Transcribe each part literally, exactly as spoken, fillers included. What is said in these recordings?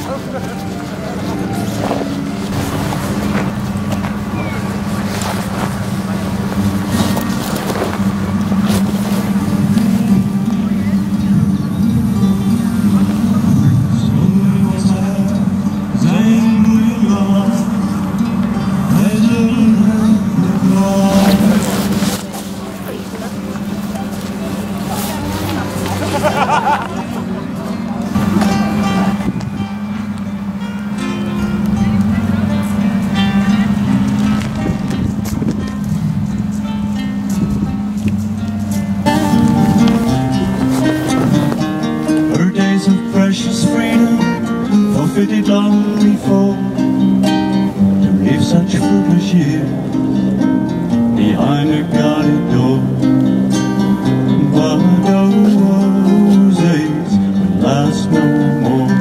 Precious freedom forfeited long before, to live such fruitless years behind a guarded door. But those days will last no more.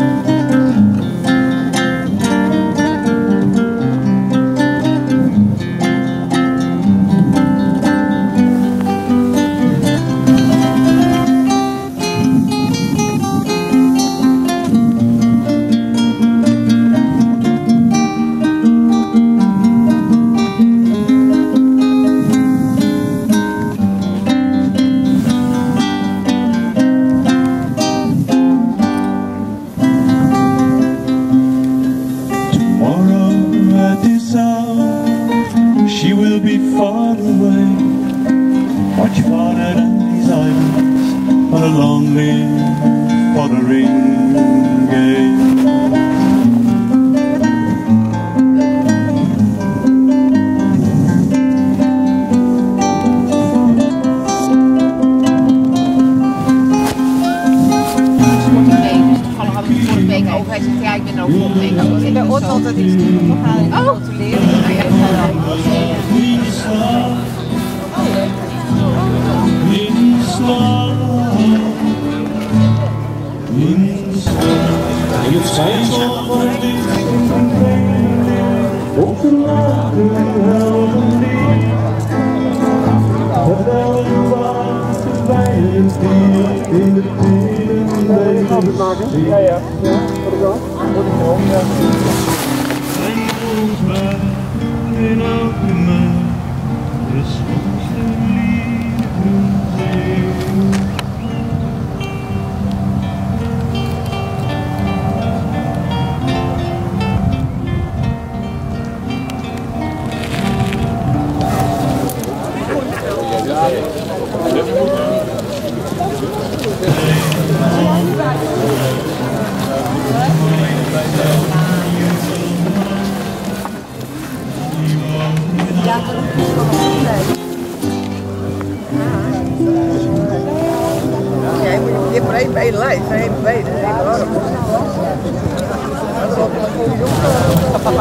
She will be far away, much farther than these islands, on a lonely foddering game. Over. Hij zegt, ja, ik ben ook volgende week over. Ik ben ooit altijd iets te gaan en controleren. Nou ja, Ja, ja. Ja, wat is dat? Wat is het? Ja. Ja, je hebt maar één been lijf, één been, één arm. Dat is ook een goede jongen.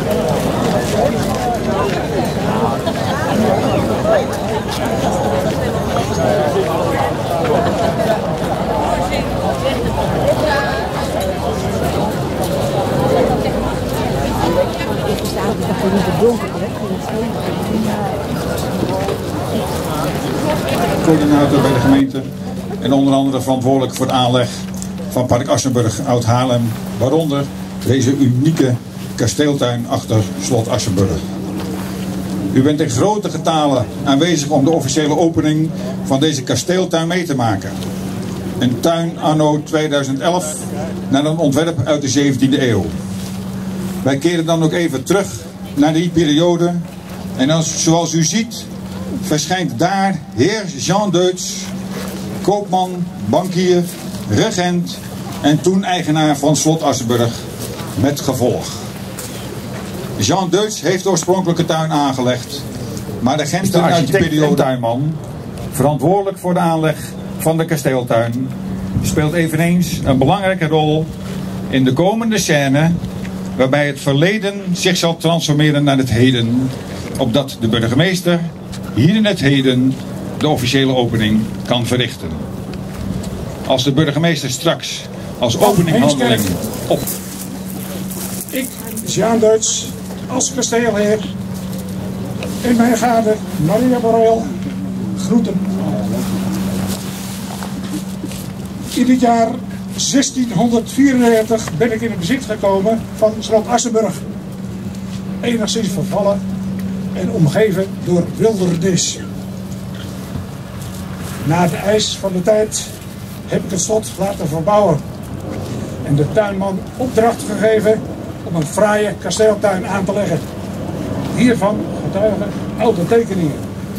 Coördinator bij de gemeente en onder andere verantwoordelijk voor de aanleg van Park Assenburg Oud-Haarlem, waaronder deze unieke kasteeltuin achter Slot Assenburg. U bent in grote getalen aanwezig om de officiële opening van deze kasteeltuin mee te maken. Een tuin anno tweeduizend elf naar een ontwerp uit de zeventiende eeuw. Wij keren dan ook even terug naar die periode en als, zoals u ziet verschijnt daar heer Jean Deutz, koopman, bankier, regent en toen eigenaar van Slot Assenburg met gevolg. Jean Deutz heeft de oorspronkelijke tuin aangelegd, maar de regenten uit die periode, tuinman, verantwoordelijk voor de aanleg van de kasteeltuin, speelt eveneens een belangrijke rol in de komende scène, waarbij het verleden zich zal transformeren naar het heden, opdat de burgemeester hier in het heden de officiële opening kan verrichten. Als de burgemeester straks als openinghandeling op... Ik, Jean Deutz, als kasteelheer, en mijn gade Maria Borel, groeten. Ieder jaar zestienhonderdvierendertig ben ik in het bezit gekomen van slot Assenburg. Enigszins vervallen en omgeven door wildernis. Na de eis van de tijd heb ik het slot laten verbouwen en de tuinman opdracht gegeven om een fraaie kasteeltuin aan te leggen. Hiervan getuigen oude tekeningen.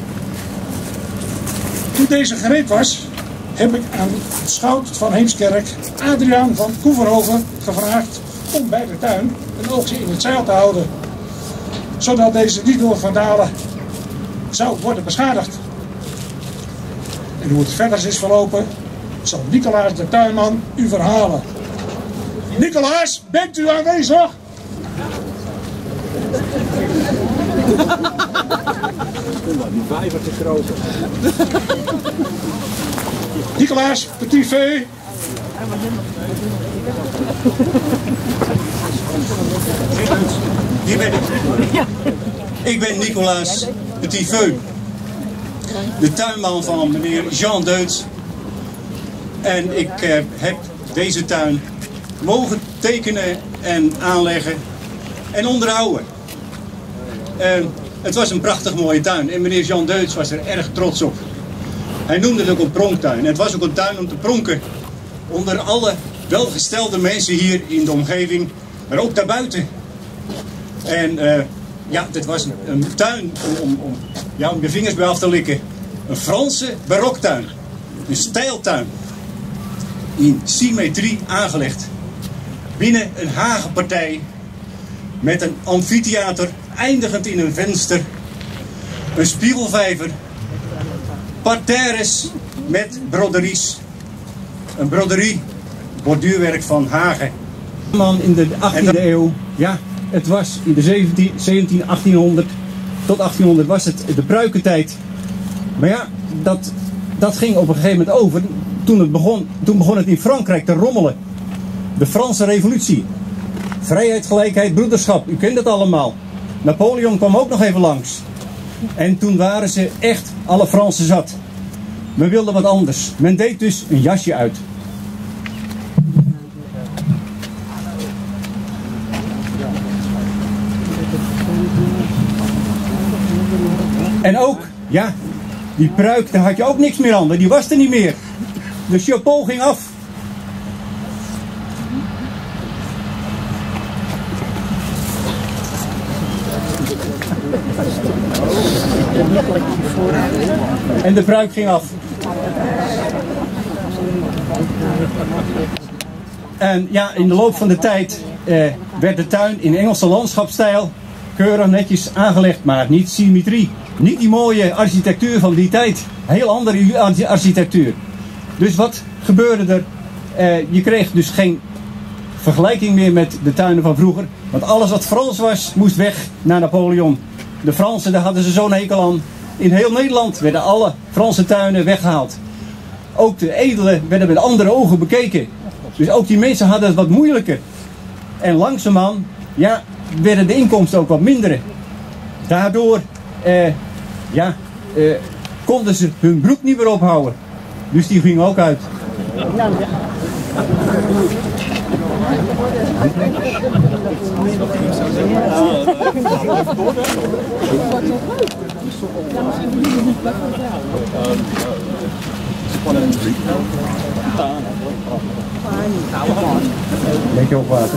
Toen deze gereed was, heb ik aan de schout van Heemskerk, Adriaan van Koeverhoven, gevraagd om bij de tuin een oogje in het zeil te houden, zodat deze niet door vandalen zou worden beschadigd. En hoe het verder is verlopen, zal Nicolaas de tuinman u verhalen. Nicolaas, bent u aanwezig? Die vijver te groot. Nicolaas, petit feu. Hier ben ik. Ik ben Nicolaas Petit Feu, de tuinman van meneer Jean Deutz. En ik eh, heb deze tuin mogen tekenen en aanleggen en onderhouden. Uh, het was een prachtig mooie tuin en meneer Jean Deutz was er erg trots op. Hij noemde het ook een pronktuin. Het was ook een tuin om te pronken onder alle welgestelde mensen hier in de omgeving, maar ook daarbuiten. En uh, ja, dit was een, een tuin om, om, ja, om je vingers bij af te likken. Een Franse baroktuin. Een stijltuin. In symmetrie aangelegd. Binnen een hagenpartij met een amfitheater eindigend in een venster. Een spiegelvijver. Parterres met broderies. Een broderie, borduurwerk van Hagen. Man in de achttiende eeuw, ja, het was in de zeventien, achttienhonderd tot achttienhonderd was het de pruikentijd. Maar ja, dat, dat ging op een gegeven moment over. Toen, het begon, toen begon het in Frankrijk te rommelen. De Franse revolutie. Vrijheid, gelijkheid, broederschap, u kent het allemaal. Napoleon kwam ook nog even langs. En toen waren ze echt alle Fransen zat. Men wilde wat anders. Men deed dus een jasje uit. En ook, ja, die pruik, daar had je ook niks meer aan, die was er niet meer. De chapeau ging af. En de pruik ging af. En ja, in de loop van de tijd eh, werd de tuin in Engelse landschapsstijl keurig netjes aangelegd, maar niet symmetrie. Niet die mooie architectuur van die tijd. Heel andere architectuur. Dus wat gebeurde er? Eh, je kreeg dus geen vergelijking meer met de tuinen van vroeger. Want alles wat Frans was, moest weg naar Napoleon. De Fransen, daar hadden ze zo'n hekel aan. In heel Nederland werden alle Franse tuinen weggehaald. Ook de edelen werden met andere ogen bekeken. Dus ook die mensen hadden het wat moeilijker. En langzaamaan, ja, werden de inkomsten ook wat minder. Daardoor, eh, ja, eh, konden ze hun broek niet meer ophouden. Dus die gingen ook uit. Beetje op water.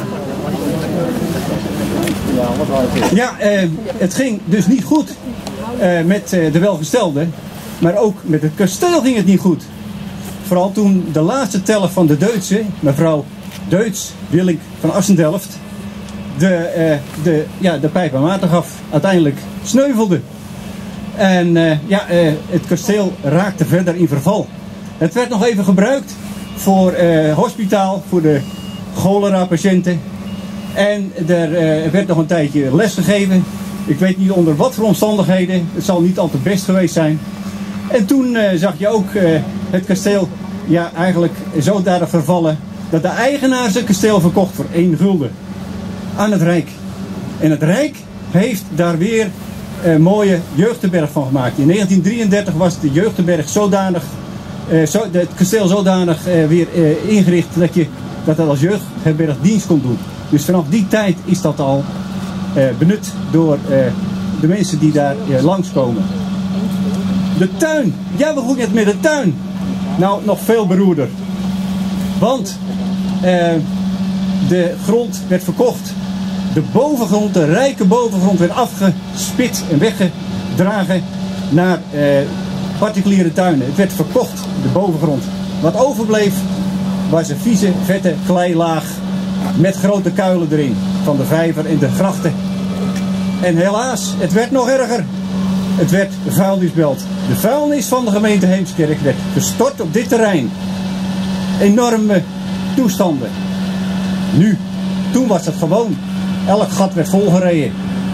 Ja, eh, het ging dus niet goed eh, met eh, de welgestelden, maar ook met het kasteel ging het niet goed. Vooral toen de laatste teller van de Deutsche, mevrouw Deutz, Willink van Assendelft, de, eh, de, ja, de pijp aan water gaf, uiteindelijk sneuvelde. En uh, ja, uh, het kasteel raakte verder in verval. Het werd nog even gebruikt voor uh, hospitaal, voor de cholera-patiënten. En er uh, werd nog een tijdje les gegeven. Ik weet niet onder wat voor omstandigheden. Het zal niet al te best geweest zijn. En toen uh, zag je ook uh, het kasteel ja, eigenlijk zodanig vervallen dat de eigenaar zijn kasteel verkocht voor één gulden aan het Rijk. En het Rijk heeft daar weer een mooie jeugdherberg van gemaakt. In negentien drieëndertig was de jeugdherberg zodanig uh, zo, het kasteel zodanig uh, weer uh, ingericht dat je dat als jeugdherberg dienst kon doen. Dus vanaf die tijd is dat al uh, benut door uh, de mensen die daar uh, langskomen. De tuin. Ja, we begonnen het met de tuin. Nou, nog veel beroerder. Want uh, de grond werd verkocht. De bovengrond, de rijke bovengrond, werd afgespit en weggedragen naar uh, particuliere tuinen. Het werd verkocht, de bovengrond. Wat overbleef was een vieze, vette kleilaag met grote kuilen erin. Van de vijver en de grachten. En helaas, het werd nog erger. Het werd vuilnisbelt. De vuilnis van de gemeente Heemskerk werd gestort op dit terrein. Enorme toestanden. Nu, toen was het gewoon. Elk gat werd volgereden.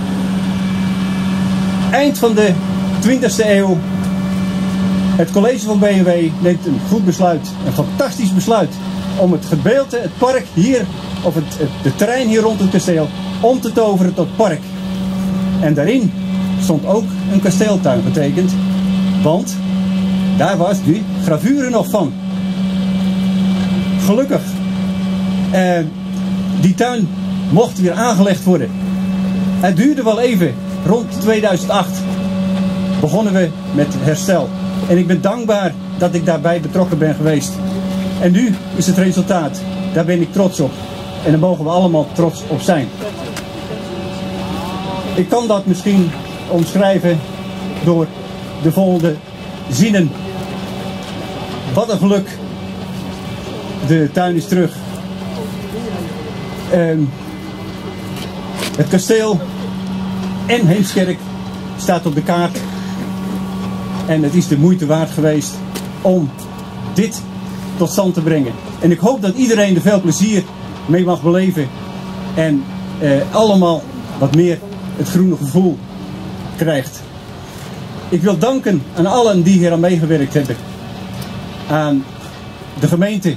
Eind van de twintigste eeuw. Het college van B N W neemt een goed besluit. Een fantastisch besluit. Om het gedeelte, het park hier, of het, het de terrein hier rond het kasteel, om te toveren tot park. En daarin stond ook een kasteeltuin getekend. Want daar was die gravure nog van. Gelukkig. Uh, die tuin mocht weer aangelegd worden. Het duurde wel even. Rond tweeduizend acht begonnen we met herstel. En ik ben dankbaar dat ik daarbij betrokken ben geweest. En nu is het resultaat. Daar ben ik trots op. En daar mogen we allemaal trots op zijn. Ik kan dat misschien omschrijven door de volgende zinnen. Wat een geluk. De tuin is terug. Um, het kasteel en Heemskerk staat op de kaart. En het is de moeite waard geweest om dit tot stand te brengen. En ik hoop dat iedereen er veel plezier mee mag beleven. En uh, allemaal wat meer het groene gevoel krijgt. Ik wil danken aan allen die hier aan meegewerkt hebben. Aan de gemeente.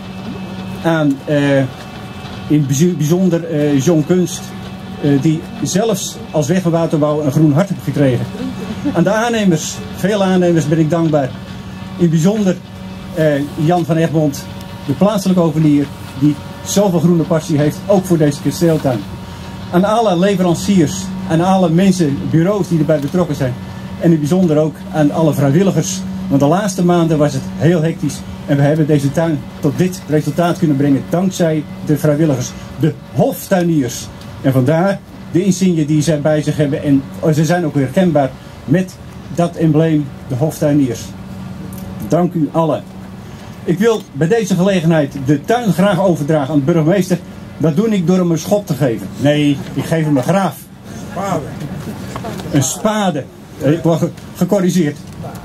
Aan uh, in bijzonder uh, John Kunst. Uh, die zelfs als weg- en waterbouw een groen hart heeft gekregen. Aan de aannemers. Veel aannemers ben ik dankbaar. In bijzonder uh, Jan van Egmond. De plaatselijke hovenier. Die zoveel groene passie heeft. Ook voor deze kasteeltuin. Aan alle leveranciers. Aan alle mensen, bureaus die erbij betrokken zijn. En in het bijzonder ook aan alle vrijwilligers. Want de laatste maanden was het heel hectisch. En we hebben deze tuin tot dit resultaat kunnen brengen. Dankzij de vrijwilligers. De hoftuiniers. En vandaar de insigne die zij bij zich hebben. En ze zijn ook weer herkenbaar met dat embleem. De hoftuiniers. Dank u allen. Ik wil bij deze gelegenheid de tuin graag overdragen aan de burgemeester. Dat doe ik door hem een schop te geven. Nee, ik geef hem een graaf. Spade. Een spade. Ik word ge gecorrigeerd.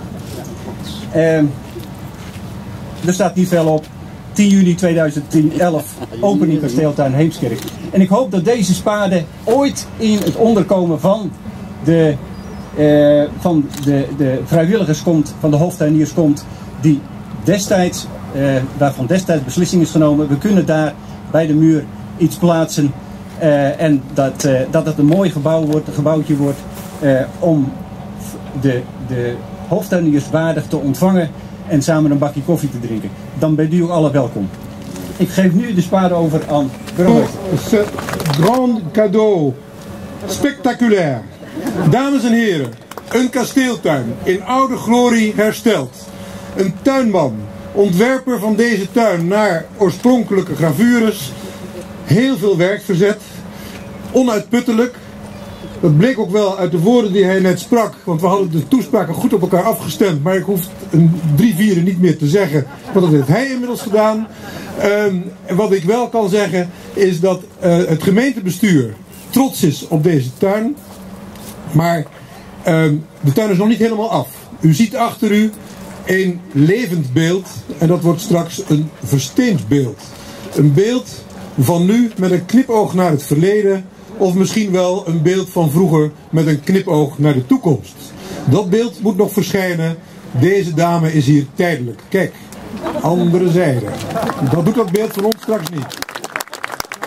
Uh, er staat niet veel op. tien juni tweeduizend elf. Opening kasteeltuin Heemskerk. En ik hoop dat deze spade ooit in het onderkomen van de, uh, van de, de vrijwilligers komt. Van de hoftuiniers komt. Die destijds, uh, waarvan destijds beslissing is genomen. We kunnen daar bij de muur iets plaatsen. Uh, en dat, uh, dat het een mooi gebouw wordt, een gebouwtje wordt. Uh, om de, de hoftuiniers waardig te ontvangen. En samen een bakje koffie te drinken. Dan bent u ook alle welkom. Ik geef nu de spade over aan burgemeester. Ce grand cadeau. Spectaculair. Dames en heren. Een kasteeltuin. In oude glorie hersteld. Een tuinman. Ontwerper van deze tuin naar oorspronkelijke gravures. Heel veel werk verzet. Onuitputtelijk. Dat bleek ook wel uit de woorden die hij net sprak. Want we hadden de toespraken goed op elkaar afgestemd. Maar ik hoef een drie vierde niet meer te zeggen. Want dat heeft hij inmiddels gedaan. Um, en wat ik wel kan zeggen is dat uh, het gemeentebestuur trots is op deze tuin. Maar um, de tuin is nog niet helemaal af. U ziet achter u een levend beeld. En dat wordt straks een versteend beeld. Een beeld van nu met een knipoog naar het verleden. Of misschien wel een beeld van vroeger met een knipoog naar de toekomst. Dat beeld moet nog verschijnen. Deze dame is hier tijdelijk. Kijk, andere zijde. Dat doet dat beeld van ons straks niet.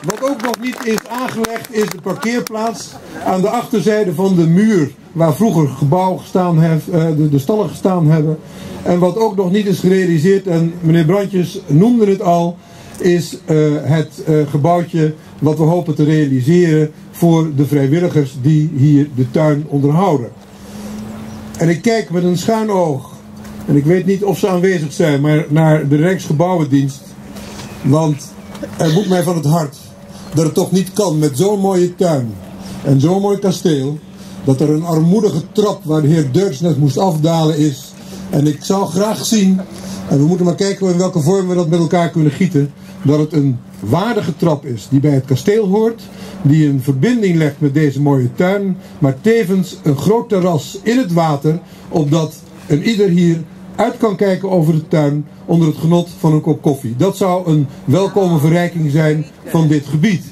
Wat ook nog niet is aangelegd is de parkeerplaats aan de achterzijde van de muur waar vroeger gebouw gestaan heeft, de, de stallen gestaan hebben. En wat ook nog niet is gerealiseerd, en meneer Brandjes noemde het al, is uh, het uh, gebouwtje wat we hopen te realiseren voor de vrijwilligers die hier de tuin onderhouden. En ik kijk met een schuin oog, en ik weet niet of ze aanwezig zijn, maar naar de Rijksgebouwendienst. Want er moet mij van het hart dat het toch niet kan met zo'n mooie tuin en zo'n mooi kasteel, dat er een armoedige trap waar de heer Deutz net moest afdalen is. En ik zou graag zien, en we moeten maar kijken in welke vorm we dat met elkaar kunnen gieten, dat het een waardige trap is die bij het kasteel hoort, die een verbinding legt met deze mooie tuin, maar tevens een groot terras in het water, opdat een ieder hier uit kan kijken over de tuin onder het genot van een kop koffie. Dat zou een welkome verrijking zijn van dit gebied.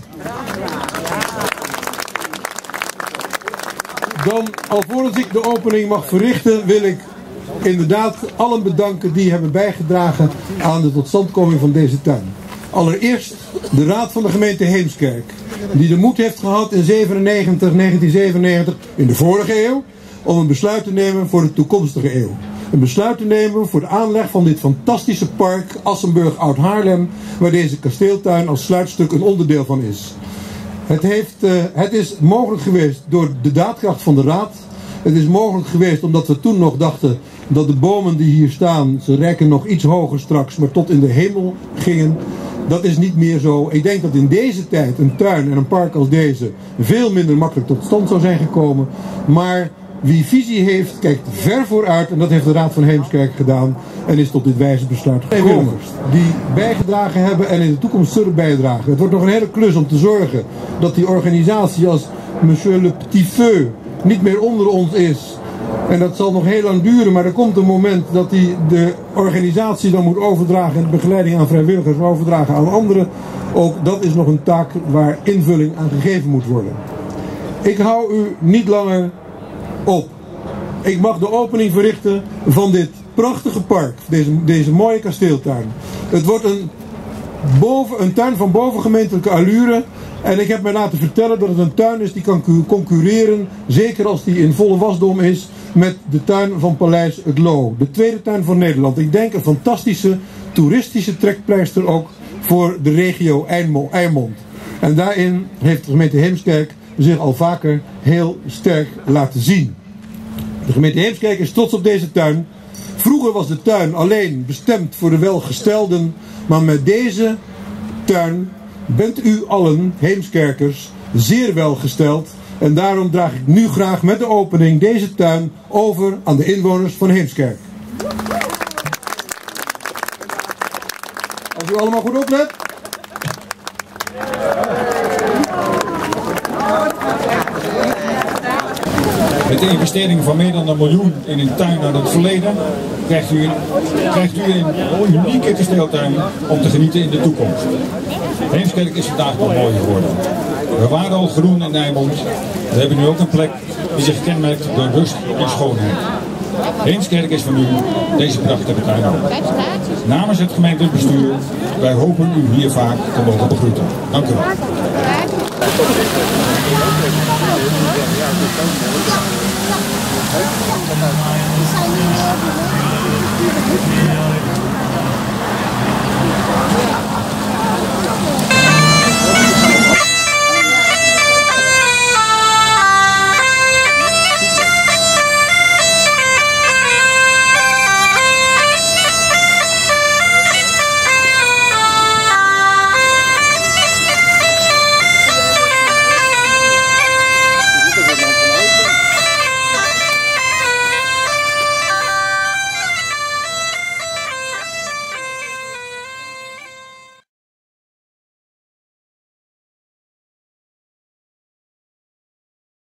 Dan, alvorens ik de opening mag verrichten, wil ik inderdaad allen bedanken die hebben bijgedragen aan de totstandkoming van deze tuin. Allereerst de Raad van de gemeente Heemskerk, die de moed heeft gehad in zevenennegentig, negentien zevenennegentig, in de vorige eeuw, om een besluit te nemen voor de toekomstige eeuw. Een besluit te nemen voor de aanleg van dit fantastische park Assenburg Oud-Haarlem, waar deze kasteeltuin als sluitstuk een onderdeel van is. Het, heeft, uh, het is mogelijk geweest door de daadkracht van de Raad. Het is mogelijk geweest omdat we toen nog dachten dat de bomen die hier staan, ze reiken nog iets hoger straks, maar tot in de hemel gingen. Dat is niet meer zo. Ik denk dat in deze tijd een tuin en een park als deze veel minder makkelijk tot stand zou zijn gekomen. Maar wie visie heeft, kijkt ver vooruit, en dat heeft de Raad van Heemskerk gedaan en is tot dit wijze besluit gekomen. Die bijgedragen hebben en in de toekomst zullen bijdragen. Het wordt nog een hele klus om te zorgen dat die organisatie als Monsieur Le Petit Feu niet meer onder ons is. En dat zal nog heel lang duren, maar er komt een moment dat hij de organisatie dan moet overdragen en de begeleiding aan vrijwilligers overdragen aan anderen. Ook dat is nog een taak waar invulling aan gegeven moet worden. Ik hou u niet langer op. Ik mag de opening verrichten van dit prachtige park, deze, deze mooie kasteeltuin. Het wordt een, boven, een tuin van bovengemeentelijke allure. En ik heb mij laten vertellen dat het een tuin is die kan concurreren, zeker als die in volle wasdom is, met de tuin van Paleis Het Loo. De tweede tuin van Nederland. Ik denk een fantastische toeristische trekpleister ook voor de regio Eimond. En daarin heeft de gemeente Heemskerk zich al vaker heel sterk laten zien. De gemeente Heemskerk is trots op deze tuin. Vroeger was de tuin alleen bestemd voor de welgestelden, maar met deze tuin bent u allen, Heemskerkers, zeer welgesteld. En daarom draag ik nu graag met de opening deze tuin over aan de inwoners van Heemskerk. Als u allemaal goed oplet. Met de investering van meer dan een miljoen in een tuin uit het verleden krijgt u, krijgt u een unieke kasteeltuin om te genieten in de toekomst. Heemskerk is vandaag nog mooi geworden. We waren al groen in Eimond. We hebben nu ook een plek die zich kenmerkt door rust en schoonheid. Heemskerk is van u deze prachtige tuin. Namens het gemeentelijk bestuur, wij hopen u hier vaak te mogen begroeten. Dank u wel. Ja,